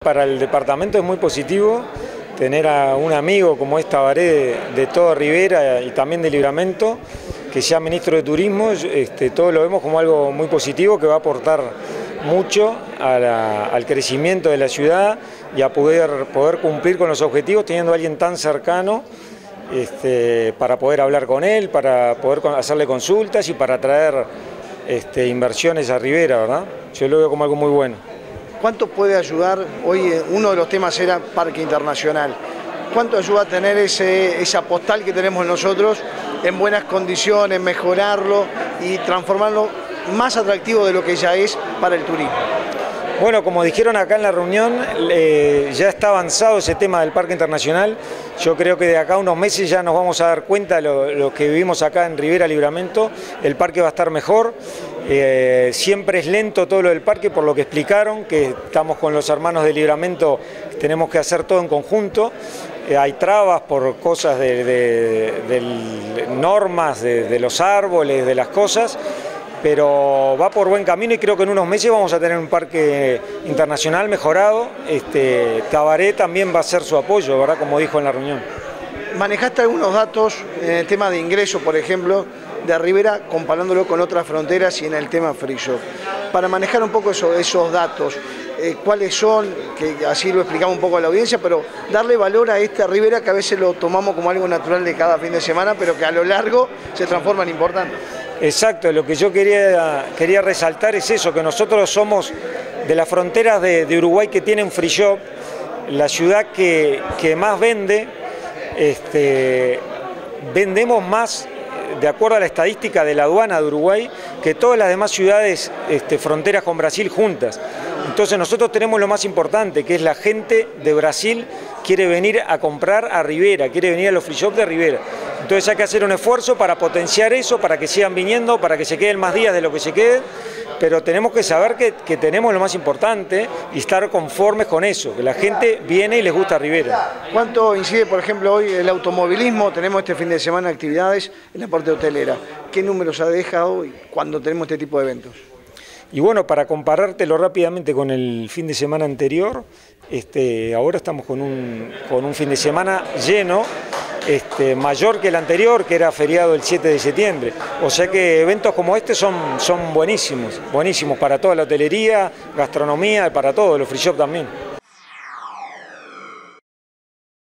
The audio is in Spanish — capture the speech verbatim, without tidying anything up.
para el departamento es muy positivo tener a un amigo como es Tabaré de, de toda Rivera y también de Libramento, que sea ministro de Turismo. Este, todo lo vemos como algo muy positivo que va a aportar mucho a la, al crecimiento de la ciudad y a poder, poder cumplir con los objetivos teniendo a alguien tan cercano este, para poder hablar con él, para poder hacerle consultas y para traer este, inversiones a Rivera, ¿verdad? Yo lo veo como algo muy bueno. ¿Cuánto puede ayudar? Hoy uno de los temas era Parque Internacional. ¿Cuánto ayuda a tener ese, esa postal que tenemos nosotros en buenas condiciones, mejorarlo y transformarlo más atractivo de lo que ya es para el turismo? Bueno, como dijeron acá en la reunión, eh, ya está avanzado ese tema del Parque Internacional. Yo creo que de acá a unos meses ya nos vamos a dar cuenta, lo, lo que vivimos acá en Rivera Libramento, el parque va a estar mejor. Eh, siempre es lento todo lo del parque, por lo que explicaron, que estamos con los hermanos de Libramento, tenemos que hacer todo en conjunto. Eh, hay trabas por cosas de, de, de, de normas, de, de los árboles, de las cosas, pero va por buen camino y creo que en unos meses vamos a tener un parque internacional mejorado. Este, Tabaré también va a hacer su apoyo, ¿verdad? Como dijo en la reunión. Manejaste algunos datos en el tema de ingreso, por ejemplo, de Rivera, comparándolo con otras fronteras y en el tema free shop. Para manejar un poco eso, esos datos, eh, cuáles son, que así lo explicamos un poco a la audiencia, pero darle valor a este Rivera que a veces lo tomamos como algo natural de cada fin de semana, pero que a lo largo se transforma en importante. Exacto, lo que yo quería, quería resaltar es eso, que nosotros somos de las fronteras de, de Uruguay que tienen free shop, la ciudad que, que más vende, este, vendemos más, de acuerdo a la estadística de la aduana de Uruguay, que todas las demás ciudades este, fronteras con Brasil juntas. Entonces nosotros tenemos lo más importante, que es la gente de Brasil quiere venir a comprar a Rivera, quiere venir a los free shop de Rivera. Entonces hay que hacer un esfuerzo para potenciar eso, para que sigan viniendo, para que se queden más días de lo que se queden, pero tenemos que saber que, que tenemos lo más importante y estar conformes con eso, que la gente viene y les gusta Rivera. ¿Cuánto incide, por ejemplo, hoy el automovilismo? Tenemos este fin de semana actividades en la parte hotelera. ¿Qué números ha dejado cuando tenemos este tipo de eventos? Y bueno, para comparártelo rápidamente con el fin de semana anterior, este, ahora estamos con un, con un fin de semana lleno, este, mayor que el anterior, que era feriado el siete de septiembre. O sea que eventos como este son, son buenísimos, buenísimos para toda la hotelería, gastronomía, para todo, los free shop también.